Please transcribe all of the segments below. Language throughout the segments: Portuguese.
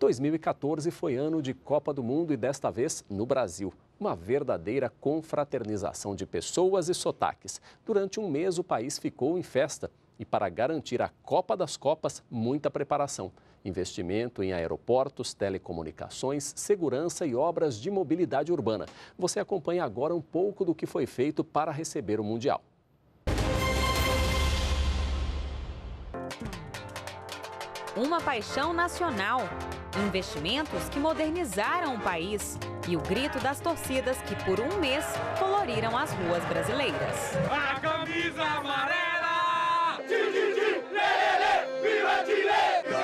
2014 foi ano de Copa do Mundo e desta vez no Brasil. Uma verdadeira confraternização de pessoas e sotaques. Durante um mês o país ficou em festa e para garantir a Copa das Copas, muita preparação. Investimento em aeroportos, telecomunicações, segurança e obras de mobilidade urbana. Você acompanha agora um pouco do que foi feito para receber o Mundial. Uma paixão nacional, investimentos que modernizaram o país e o grito das torcidas que por um mês coloriram as ruas brasileiras. A camisa amarela! Lelele, viva Chile!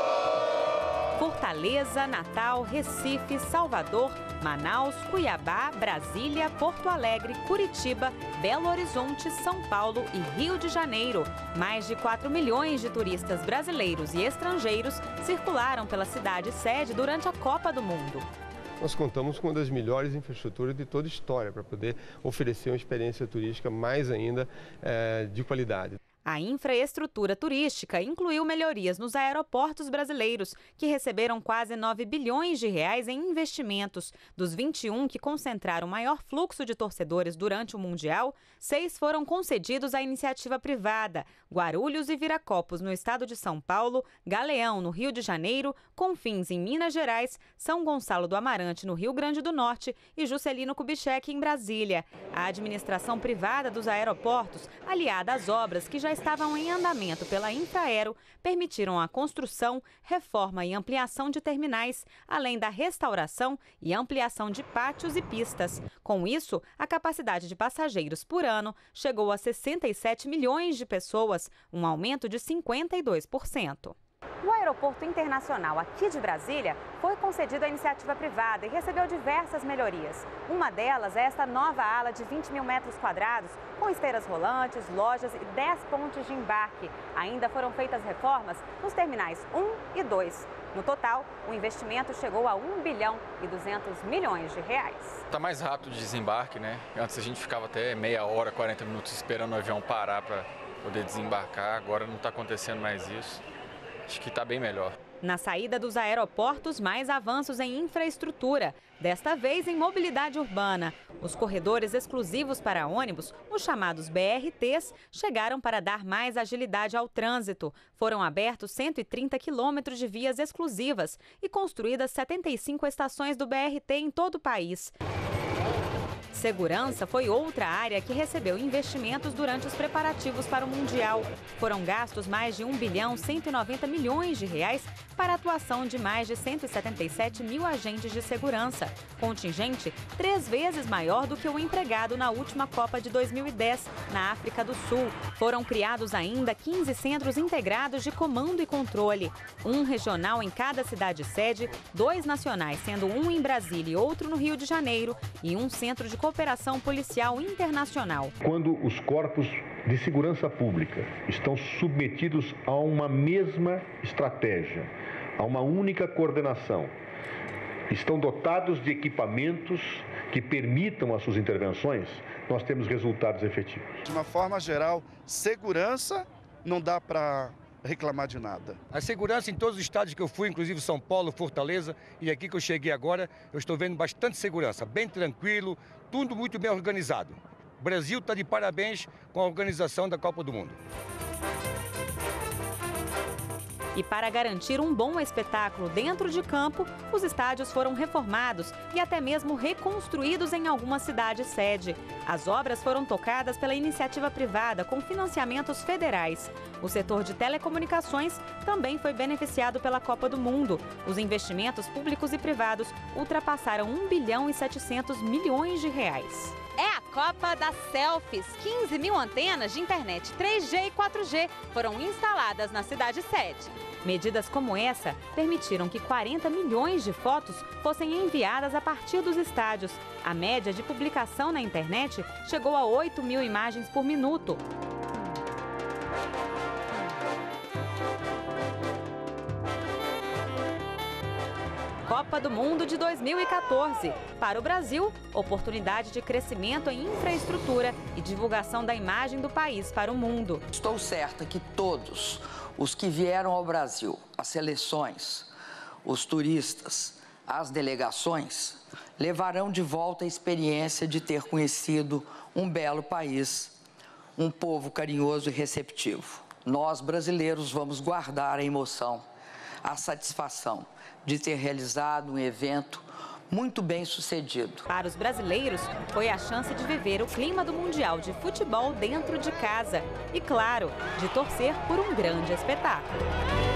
Fortaleza, Natal, Recife, Salvador, Manaus, Cuiabá, Brasília, Porto Alegre, Curitiba, Belo Horizonte, São Paulo e Rio de Janeiro. Mais de 4 milhões de turistas brasileiros e estrangeiros circularam pela cidade-sede durante a Copa do Mundo. Nós contamos com uma das melhores infraestruturas de toda a história para poder oferecer uma experiência turística mais ainda de qualidade. A infraestrutura turística incluiu melhorias nos aeroportos brasileiros, que receberam quase 9 bilhões de reais em investimentos. Dos 21 que concentraram o maior fluxo de torcedores durante o Mundial, 6 foram concedidos à iniciativa privada. Guarulhos e Viracopos, no estado de São Paulo, Galeão, no Rio de Janeiro, Confins, em Minas Gerais, São Gonçalo do Amarante, no Rio Grande do Norte e Juscelino Kubitschek, em Brasília. A administração privada dos aeroportos, aliada às obras que já estavam em andamento pela Infraero, permitiram a construção, reforma e ampliação de terminais, além da restauração e ampliação de pátios e pistas. Com isso, a capacidade de passageiros por ano chegou a 67 milhões de pessoas, um aumento de 52%. O aeroporto internacional aqui de Brasília foi concedido à iniciativa privada e recebeu diversas melhorias. Uma delas é esta nova ala de 20 mil metros quadrados, com esteiras rolantes, lojas e 10 pontes de embarque. Ainda foram feitas reformas nos terminais 1 e 2. No total, o investimento chegou a 1 bilhão e 200 milhões de reais. Está mais rápido o desembarque, né? Antes a gente ficava até meia hora, 40 minutos esperando o avião parar para poder desembarcar. Agora não está acontecendo mais isso. Acho que está bem melhor. Na saída dos aeroportos, mais avanços em infraestrutura, desta vez em mobilidade urbana. Os corredores exclusivos para ônibus, os chamados BRTs, chegaram para dar mais agilidade ao trânsito. Foram abertos 130 quilômetros de vias exclusivas e construídas 75 estações do BRT em todo o país. Segurança foi outra área que recebeu investimentos durante os preparativos para o Mundial. Foram gastos mais de 1 bilhão 190 milhões de reais para a atuação de mais de 177 mil agentes de segurança, contingente 3 vezes maior do que o empregado na última Copa de 2010, na África do Sul. Foram criados ainda 15 centros integrados de comando e controle, um regional em cada cidade-sede, 2 nacionais, sendo um em Brasília e outro no Rio de Janeiro, e um centro de cooperação policial internacional. Quando os corpos de segurança pública estão submetidos a uma mesma estratégia, a uma única coordenação, estão dotados de equipamentos que permitam as suas intervenções, nós temos resultados efetivos. De uma forma geral, segurança não dá para reclamar de nada. A segurança em todos os estados que eu fui, inclusive São Paulo, Fortaleza, e aqui que eu cheguei agora, eu estou vendo bastante segurança, bem tranquilo, tudo muito bem organizado. O Brasil está de parabéns com a organização da Copa do Mundo. E para garantir um bom espetáculo dentro de campo, os estádios foram reformados e até mesmo reconstruídos em algumas cidades-sede. As obras foram tocadas pela iniciativa privada com financiamentos federais. O setor de telecomunicações também foi beneficiado pela Copa do Mundo. Os investimentos públicos e privados ultrapassaram 1 bilhão e 700 milhões de reais. É a Copa das Selfies. 15 mil antenas de internet 3G e 4G foram instaladas na cidade-sede. Medidas como essa permitiram que 40 milhões de fotos fossem enviadas a partir dos estádios. A média de publicação na internet chegou a 8 mil imagens por minuto. Copa do Mundo de 2014. Para o Brasil, oportunidade de crescimento em infraestrutura e divulgação da imagem do país para o mundo. Estou certa que todos os que vieram ao Brasil, as seleções, os turistas, as delegações, levarão de volta a experiência de ter conhecido um belo país, um povo carinhoso e receptivo. Nós, brasileiros, vamos guardar a emoção, a satisfação de ter realizado um evento muito bem sucedido. Para os brasileiros, foi a chance de viver o clima do Mundial de Futebol dentro de casa e, claro, de torcer por um grande espetáculo.